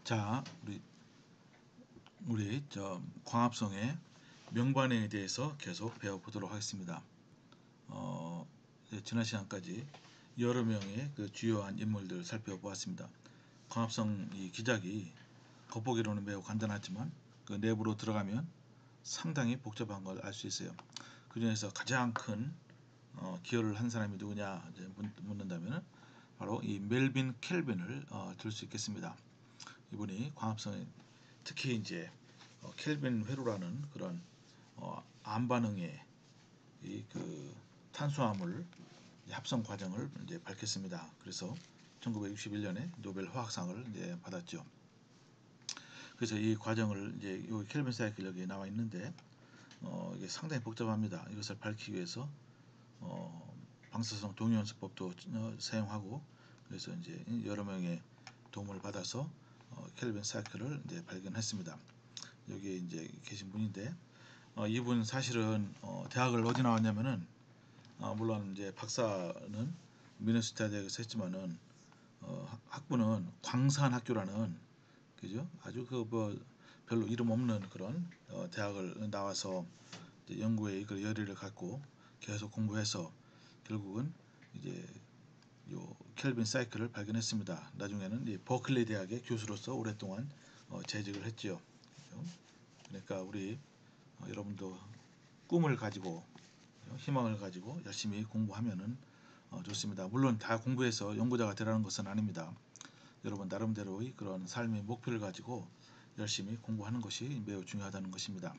자, 우리 광합성의 명반응에 대해서 계속 배워보도록 하겠습니다. 지난 시간까지 여러 명의 그 주요한 인물들을 살펴보았습니다. 광합성 이 기작이 겉보기로는 매우 간단하지만 그 내부로 들어가면 상당히 복잡한 걸 알 수 있어요. 그 중에서 가장 큰 기여를 한 사람이 누구냐 묻는다면 바로 이 멜빈 켈빈을 들 수 있겠습니다. 이분이 광합성에 특히 이제 켈빈 회로라는 그런 암반응의 이 그 탄수화물 합성 과정을 이제 밝혔습니다. 그래서 1961년에 노벨 화학상을 이제 받았죠. 그래서 이 과정을 이제 여기 켈빈 사이클 여기 나와 있는데 이게 상당히 복잡합니다. 이것을 밝히기 위해서 방사성 동위원소법도 사용하고 그래서 이제 여러 명의 도움을 받아서 켈빈 사이클을 이제 발견했습니다. 여기 이제 계신 분인데 이분 사실은 대학을 어디 나왔냐면은 물론 이제 박사는 미네소타 대학에서 했지만은 학부는 광산학교라는 그죠? 아주 그 뭐 별로 이름 없는 그런 대학을 나와서 이제 연구에 그 열의를 갖고 계속 공부해서 결국은 이제 요 켈빈 사이클을 발견했습니다. 나중에는 이 버클리 대학의 교수로서 오랫동안 재직을 했지요. 그죠? 그러니까 우리 여러분도 꿈을 가지고 희망을 가지고 열심히 공부하면은 좋습니다. 물론 다 공부해서 연구자가 되라는 것은 아닙니다. 여러분 나름대로의 그런 삶의 목표를 가지고 열심히 공부하는 것이 매우 중요하다는 것입니다.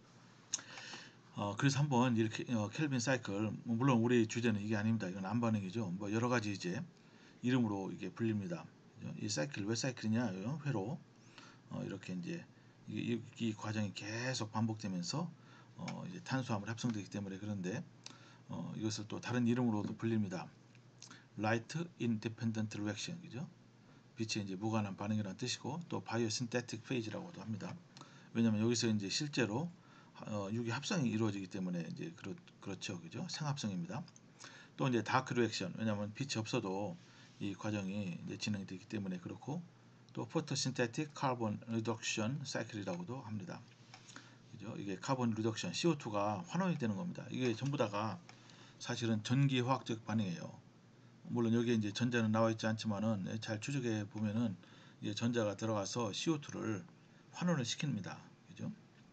그래서 한번 이렇게 켈빈 사이클 물론 우리 주제는 이게 아닙니다. 이건 암반응이죠. 뭐 여러 가지 이제 이름으로 이게 불립니다. 이 사이클 왜 사이클이냐? 회로 이렇게 이제 이 과정이 계속 반복되면서 이제 탄수화물이 합성되기 때문에 그런데 이것을 또 다른 이름으로도 불립니다. Light Independent Reaction, 그죠? 빛의 이제 무관한 반응이라는 뜻이고 또 Biosynthetic Phase라고도 합니다. 왜냐하면 여기서 이제 실제로 유기 합성이 이루어지기 때문에 이제 그렇죠, 그죠? 생합성입니다. 또 이제 Dark Reaction, 왜냐하면 빛이 없어도 이 과정이 이제 진행되기 때문에 그렇고 또 Photosynthetic Carbon Reduction Cycle이라고도 합니다. 그죠? 이게 카본 리덕션 CO2가 환원이 되는 겁니다. 이게 전부 다가 사실은 전기 화학적 반응이에요. 물론 여기에 이제 전자는 나와 있지 않지만은 잘 추적해 보면은 이제 전자가 들어가서 CO2를 환원을 시킵니다. 그죠?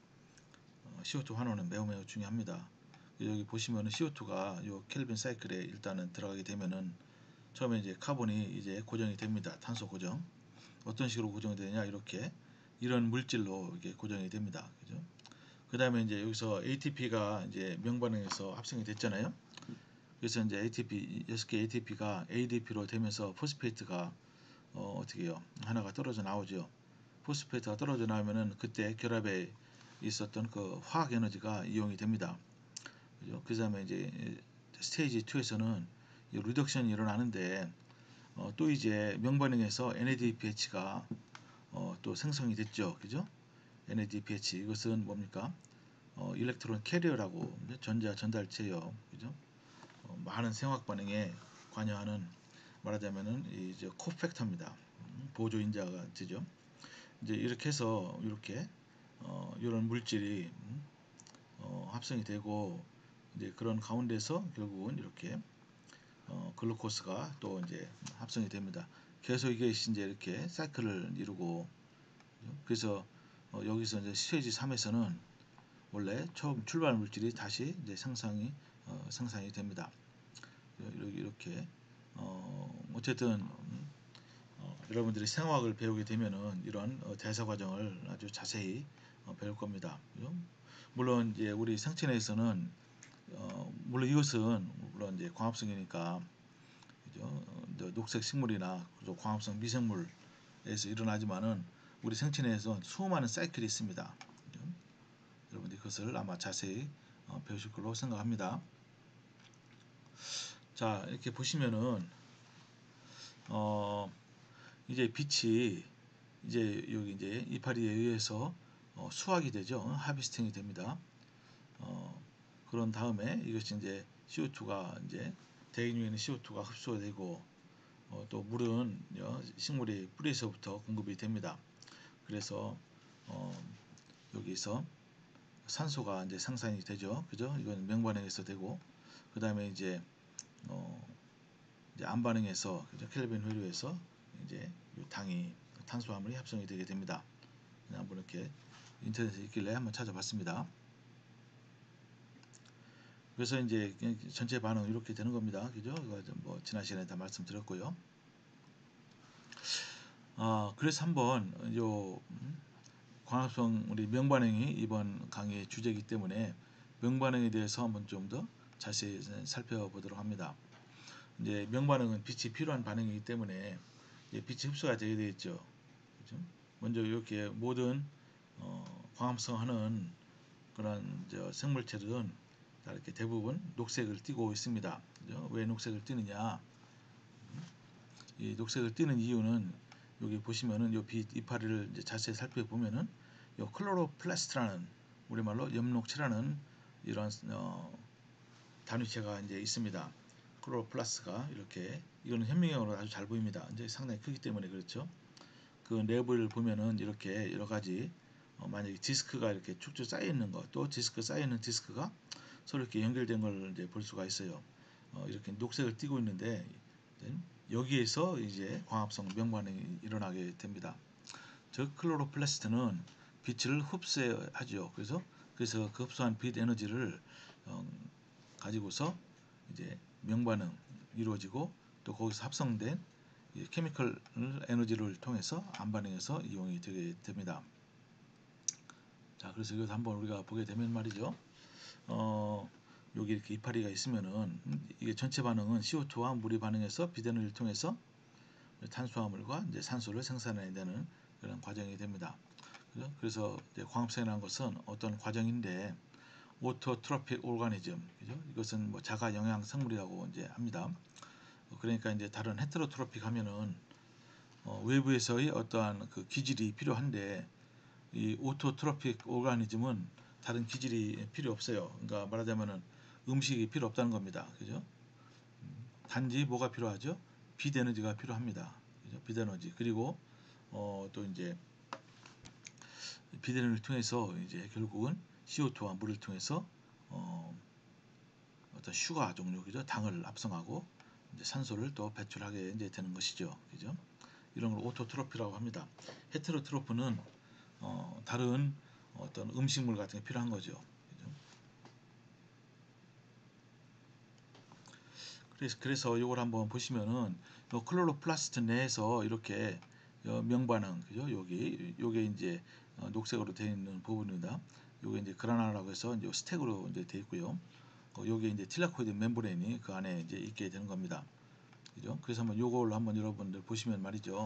CO2 환원은 매우 중요합니다. 여기 보시면은 CO2가 요 켈빈 사이클에 일단은 들어가게 되면은 처음에 이제 카본이 이제 고정이 됩니다. 탄소 고정. 어떤 식으로 고정이 되냐 이렇게 이런 물질로 이렇게 고정이 됩니다. 그죠? 그 다음에 이제 여기서 ATP가 이제 명반응에서 합성이 됐잖아요. 그래서 이제 ATP 6개 ATP가 ADP로 되면서 포스페이트가 어떻게 해요? 하나가 떨어져 나오죠. 포스페이트가 떨어져 나오면은 그때 결합에 있었던 그 화학 에너지가 이용이 됩니다. 그죠? 그 다음에 이제 스테이지 2에서는 리덕션이 일어나는데 또 이제 명반응에서 NADPH가 또 생성이 됐죠. 그죠? NADPH 이것은 뭡니까? 일렉트론 캐리어라고 전자 전달체요. 그죠? 많은 생화학 반응에 관여하는 말하자면은 이제 코팩터입니다. 보조 인자가 되죠. 이제 이렇게 해서 이렇게 이런 물질이 합성이 되고 이제 그런 가운데서 결국은 이렇게 글루코스가 또 이제 합성이 됩니다. 계속 이게 이제 이렇게 사이클을 이루고 그래서 여기서 이제 스테이지 3에서는 원래 처음 출발 물질이 다시 이제 생성이 됩니다. 이렇게 어쨌든 여러분들이 생화학을 배우게 되면은 이런 대사 과정을 아주 자세히 배울 겁니다. 그죠? 물론 이제 우리 생체 내에서는 물론 이것은 물론 이제 광합성이니까 그죠? 녹색 식물이나 광합성 미생물에서 일어나지만은 우리 생체 내에서 수많은 사이클이 있습니다. 그죠? 여러분들이 그것을 아마 자세히 배우실 걸로 생각합니다. 자, 이렇게 보시면은 이제 빛이 이제 여기 이제 이파리에 의해서 수확이 되죠. 하비스팅이 됩니다. 그런 다음에 이것이 이제 CO2가 이제 대기 중에는 CO2가 흡수가 되고 또 물은 식물의 뿌리에서부터 공급이 됩니다. 그래서 여기서 산소가 이제 생산이 되죠. 그죠? 이건 명반응에서 되고, 그 다음에 이제 이제 암반응에서, 그죠? 켈빈 회로에서 이제 이 당이 탄수화물이 합성이 되게 됩니다. 한번 이렇게 인터넷에 있길래 한번 찾아봤습니다. 그래서 이제 전체 반응 이렇게 되는 겁니다. 그죠? 이거 뭐 지난 시간에 다 말씀드렸고요. 그래서 한번 요 광합성 우리 명반응이 이번 강의의 주제이기 때문에 명반응에 대해서 한번 좀 더 자세히 살펴보도록 합니다. 이제 명반응은 빛이 필요한 반응이기 때문에 이제 빛이 흡수가 되게 되겠죠. 그죠? 먼저 이렇게 모든 광합성하는 그런 생물체들은 다 이렇게 대부분 녹색을 띠고 있습니다. 그죠? 왜 녹색을 띠느냐? 이 녹색을 띠는 이유는 여기 보시면은 요 빛 이파리를 이제 자세히 살펴보면은 요 클로로플라스트라는 우리말로 엽록체라는 이런 단위체가 이제 있습니다. 클로로플라스가 이렇게 이거는 현미경으로 아주 잘 보입니다. 이제 상당히 크기 때문에 그렇죠. 그 내부를 보면은 이렇게 여러 가지 만약에 디스크가 이렇게 쭉쭉 쌓여 있는 것, 또 디스크 쌓여 있는 디스크가 서로 이렇게 연결된 걸 이제 볼 수가 있어요. 이렇게 녹색을 띠고 있는데 여기에서 이제 광합성 명반응이 일어나게 됩니다. 즉 클로로플라스트는 빛을 흡수하죠. 그래서 그 흡수한 빛 에너지를 가지고서 이제 명반응 이루어지고 또 거기서 합성된 케미컬 에너지를 통해서 암반응에서 이용이 되게 됩니다. 자, 그래서 이것도 한번 우리가 보게 되면 말이죠. 여기 이렇게 이파리가 있으면은 이게 전체 반응은 CO2와 물이 반응해서 빛 에너지를 통해서 탄수화물과 이제 산소를 생산해내는 그런 과정이 됩니다. 그래서 이제 광합성이라는 것은 어떤 과정인데 오토트로픽 오르가니즘, 그죠? 이것은 뭐 자가 영양 생물이라고 이제 합니다. 그러니까 이제 다른 헤테로트로픽 하면은 외부에서의 어떠한 그 기질이 필요한데 이 오토트로픽 오르가니즘은 다른 기질이 필요 없어요. 그러니까 말하자면은 음식이 필요 없다는 겁니다. 그죠? 단지 뭐가 필요하죠? 빛 에너지가 필요합니다. 그죠? 빛 에너지. 그리고 또 이제 빛 에너지를 통해서 이제 결국은 CO2와 물을 통해서 어떤 슈가 종류, 그죠? 당을 합성하고 이제 산소를 또 배출하게 이제 되는 것이죠. 그죠? 이런 걸 오토트로피라고 합니다. 헤테로트로프는 다른 어떤 음식물 같은 게 필요한 거죠. 그래서 이걸 한번 보시면은 클로로플라스트 내에서 이렇게 명반응, 그죠? 요게 이제 녹색으로 되어 있는 부분입니다. 요게 이제 그라나라고 해서 이제 스택으로 이제 되어 있고요. 요게 이제 틸라코이드 멤브레인이 그 안에 이제 있게 되는 겁니다. 그죠? 그래서 한번 요걸 한번 여러분들 보시면 말이죠.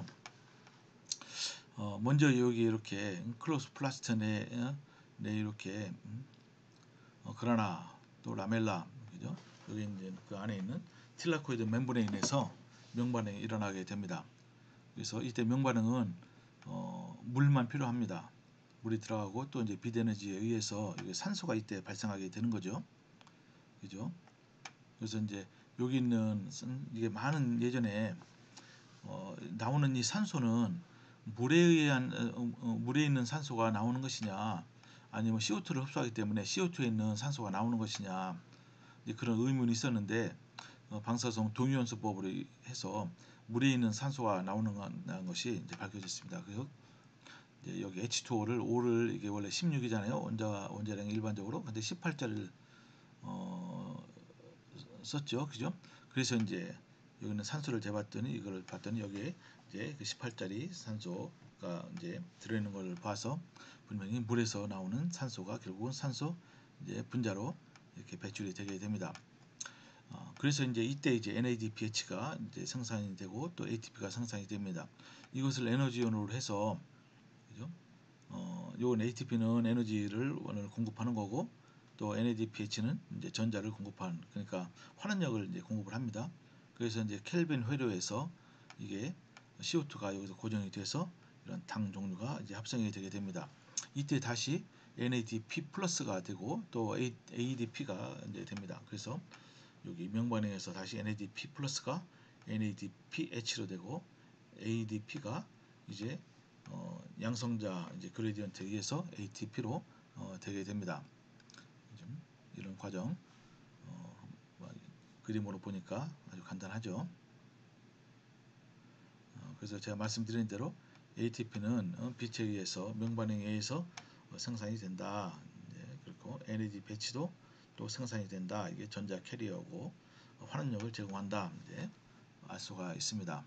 먼저 여기 이렇게 클로로플라스트 내 이렇게 그라나 또 라멜라, 그죠? 여기 이제 그 안에 있는 틸라코이드 멤브레인에서 명반응이 일어나게 됩니다. 그래서 이때 명반응은 물만 필요합니다. 물이 들어가고 또 이제 빛 에너지에 의해서 이게 산소가 이때 발생하게 되는 거죠. 그죠? 그래서 이제 여기 있는 이게 많은 예전에 나오는 이 산소는 물에 의한 물에 있는 산소가 나오는 것이냐 아니면 CO2를 흡수하기 때문에 CO2에 있는 산소가 나오는 것이냐 그런 의문이 있었는데 방사성 동위원소법으로 해서 물에 있는 산소가 나오는 것이 이제 밝혀졌습니다. 그래서 이제 여기 H2O를 5를 이게 원래 16이잖아요. 원자량이 일반적으로. 근데 18자를 썼죠. 그죠? 그래서 이제 여기는 산소를 재봤더니 이걸 봤더니 여기에 이제 그 18짜리 산소가 이제 들어있는 걸 봐서 분명히 물에서 나오는 산소가 결국은 산소 이제 분자로 이렇게 배출이 되게 됩니다. 그래서 이때 이제 NADPH가 이제 생산이 되고 또 ATP가 생산이 됩니다. 이것을 에너지원으로 해서 그죠? 요건 ATP는 에너지를 오늘 공급하는 거고 또 NADPH는 이제 전자를 공급하는, 그러니까 환원력을 이제 공급을 합니다. 그래서 이제 켈빈 회로에서 이게 CO2가 여기서 고정이 돼서 이런 당 종류가 이제 합성이 되게 됩니다. 이때 다시 NADP 플러스가 되고 또 ADP가 이제 됩니다. 그래서 여기 명반응에서 다시 NADP 플러스가 NADPH로 되고 ADP가 이제 양성자 이제 그레디언트에 의해서 ATP로 되게 됩니다. 이런 과정 그림으로 보니까 아주 간단하죠. 그래서 제가 말씀드린 대로 ATP는 빛에 의해서 명반응에 의해서 생산이 된다. 그리고 NAD 배치도 또 생산이 된다. 이게 전자 캐리어고 환원력을 제공한다. 알 수가 있습니다.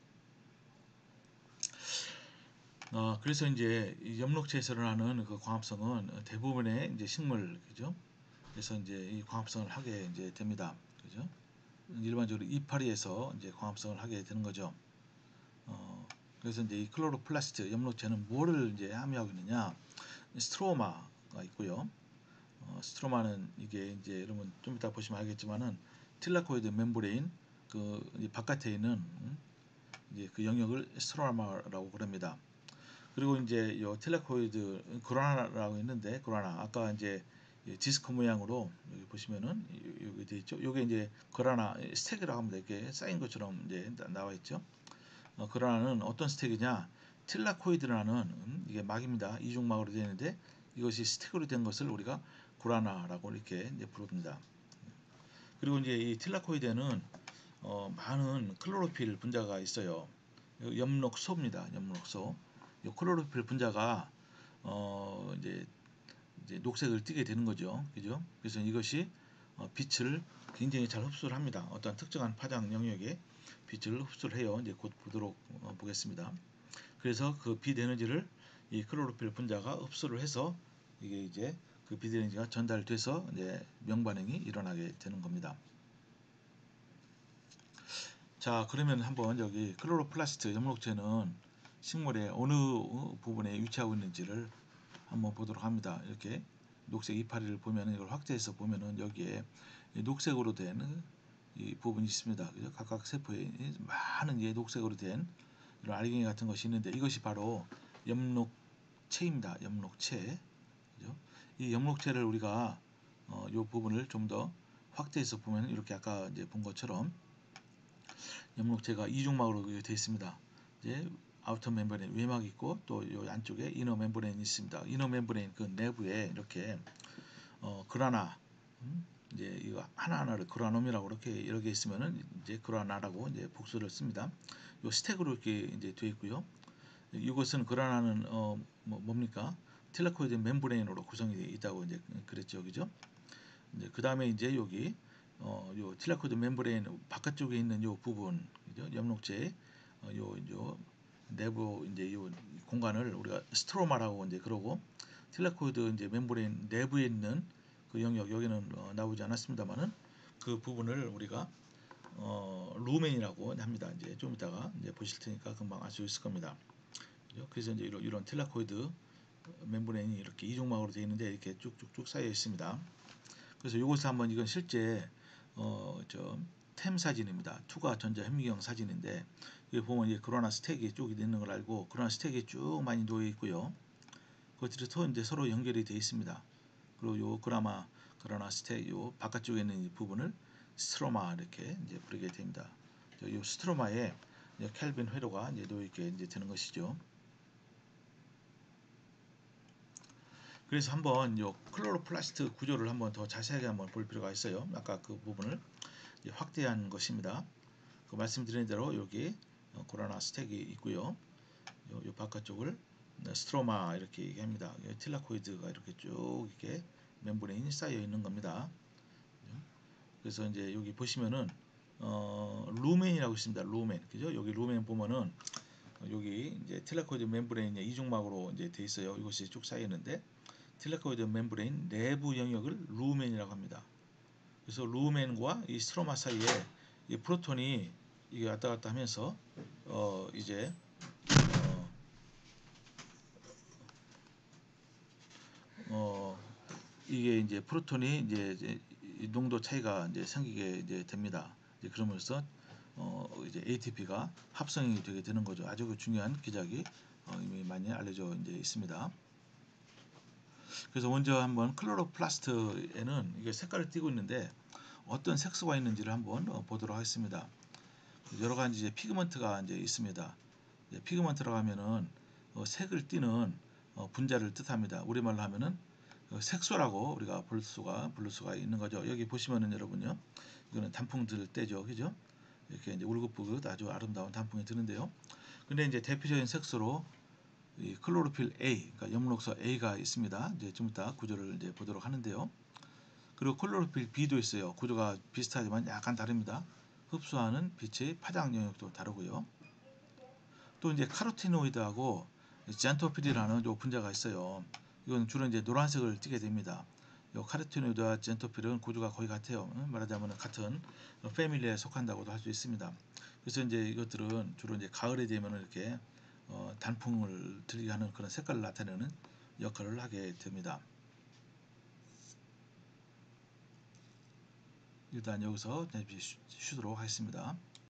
그래서 이제 이 엽록체에서 일어나는 그 광합성은 대부분의 이제 식물, 그죠? 그래서 이제 이 광합성을 하게 이제 됩니다. 그죠? 일반적으로 이파리에서 이제 광합성을 하게 되는 거죠. 그래서 이제 이 클로로플라스트 엽록체는 뭐를 이제 함유하고 있느냐? 스트로마가 있고요. 스트로마는 이게 이제 여러분 좀 이따 보시면 알겠지만은 틸라코이드 멤브레인 그 바깥에 있는 이제 그 영역을 스트로마라고 그럽니다. 그리고 이제 요 틸라코이드 그라나라고 있는데 그라나 아까 이제 디스크 모양으로 여기 보시면은 여기 돼 있죠. 요게 이제 그라나 스택이라고 합니다. 이렇게 쌓인 것처럼 이제 나와 있죠. 그라나는 어떤 스택이냐? 틸라코이드라는 이게 막입니다. 이중막으로 되어 있는데 이것이 스택으로 된 것을 우리가 구라나라고 이렇게 이제 부릅니다. 그리고 이제 이 틸라코이드에는 많은 클로로필 분자가 있어요. 엽록소입니다. 엽록소. 이 클로로필 분자가 이제 녹색을 띠게 되는 거죠. 그죠? 그래서 이것이 빛을 굉장히 잘 흡수를 합니다. 어떤 특정한 파장 영역에 빛을 흡수를 해요. 이제 곧 보도록 보겠습니다. 그래서 그 빛 에너지를 이 클로로필 분자가 흡수를 해서 이게 이제 그 빛 에너지가 전달돼서 이제 명반응이 일어나게 되는 겁니다. 자, 그러면 한번 여기 클로로플라스트 엽록체는 식물의 어느 부분에 위치하고 있는지를 한번 보도록 합니다. 이렇게 녹색 이파리를 보면 이걸 확대해서 보면은 여기에 녹색으로 된 이 부분이 있습니다. 그죠? 각각 세포에 많은 녹색으로 된 이런 알갱이 같은 것이 있는데 이것이 바로 엽록체입니다. 엽록체. 그죠? 이 엽록체를 우리가 이 부분을 좀 더 확대해서 보면 이렇게 아까 이제 본 것처럼 엽록체가 이중막으로 되어 있습니다. 이제 아우터 멤브레인 외막이 있고 또 이 안쪽에 이너 멤브레인이 있습니다. 이너 멤브레인 그 내부에 이렇게 그라나 이제 이거 하나하나를 그라놈이라고 이렇게 여러 개 있으면은 이제 그라나라고 이제 복수를 씁니다. 요 스택으로 이렇게 이제 되어 있고요. 이것은 그라나는 뭡니까? 틸라코이드 멤브레인으로 구성이 되어 있다고 이제 그랬죠, 그죠? 이제 그 다음에 이제 여기 요 틸라코이드 멤브레인 바깥쪽에 있는 요 부분, 그죠? 엽록체 요 내부 이제 요 공간을 우리가 스트로마라고 이제 그러고 틸라코이드 이제 멤브레인 내부에 있는 그 영역 여기는 나오지 않았습니다만은 그 부분을 우리가 루멘이라고 합니다. 이제 좀 이따가 이제 보실 테니까 금방 알 수 있을 겁니다. 그래서 이제 이런 틸라코이드 멤브레인이 이렇게 이중막으로 되어 있는데 이렇게 쭉쭉쭉 쌓여 있습니다. 그래서 이것을 한번 이건 실제 템 사진입니다. 투과 전자 현미경 사진인데 여기 보면 이제 그라나 스택이 쭉 있는 걸 알고 그라나 스택이 쭉 많이 놓여 있고요. 그것들이 이제 서로 연결이 되어 있습니다. 그리고 요 그라나 스택 요 바깥쪽에 있는 이 부분을 스트로마 이렇게 이제 부르게 됩니다. 이 스트로마에 켈빈 회로가 이제 놓여 있게 이제 되는 것이죠. 그래서 한번 요 클로로플라스트 구조를 한번 더 자세하게 한번 볼 필요가 있어요. 아까 그 부분을 확대한 것입니다. 그 말씀드린 대로 여기 코로나 스택이 있고요. 요 바깥쪽을 스트로마 이렇게 얘기합니다. 틸라코이드가 이렇게 쭉 이렇게 멤브레인이 쌓여 있는 겁니다. 그래서 이제 여기 보시면은 루멘이라고 있습니다. 루멘, 그죠? 여기 루멘 보면은 여기 이제 틸라코이드 멤브레인이 이중막으로 이제 돼 있어요. 이것이 쭉 쌓여 있는데 틸라코이드 멤브레인 내부 영역을 루멘이라고 합니다. 그래서 루멘과 이 스트로마 사이에 이 프로톤이 이게 왔다 갔다 하면서 이제 이게 이제 프로톤이 이제 농도 차이가 이제 생기게 이제 됩니다. 이제 그러면서 이제 ATP가 합성이 되게 되는 거죠. 아주 중요한 기작이 이미 많이 알려져 이제 있습니다. 그래서 먼저 한번 클로로플라스트에는 이게 색깔을 띠고 있는데 어떤 색소가 있는지를 한번 보도록 하겠습니다. 여러 가지 이제 피그먼트가 이제 있습니다. 피그먼트라고 하면은 색을 띠는 분자를 뜻합니다. 우리말로 하면은 색소라고 우리가 부를 수가 있는 거죠. 여기 보시면은 여러분요, 이거는 단풍들 때죠, 그죠? 이렇게 이제 울긋불긋 아주 아름다운 단풍이 드는데요. 근데 이제 대표적인 색소로 이 클로로필 A, 그러니까 엽록소 A가 있습니다. 이제 좀 이따 구조를 이제 보도록 하는데요. 그리고 클로로필 B도 있어요. 구조가 비슷하지만 약간 다릅니다. 흡수하는 빛의 파장 영역도 다르고요. 또 이제 카로티노이드하고 젠토필이라는 요 분자가 있어요. 이건 주로 이제 노란색을 띠게 됩니다. 요 카로티노이드와 젠토필은 구조가 거의 같아요. 말하자면 같은 패밀리에 속한다고도 할 수 있습니다. 그래서 이제 이것들은 주로 이제 가을에 되면 이렇게 단풍을 들게 하는 그런 색깔을 나타내는 역할을 하게 됩니다. 일단 여기서 쉬도록 하겠습니다.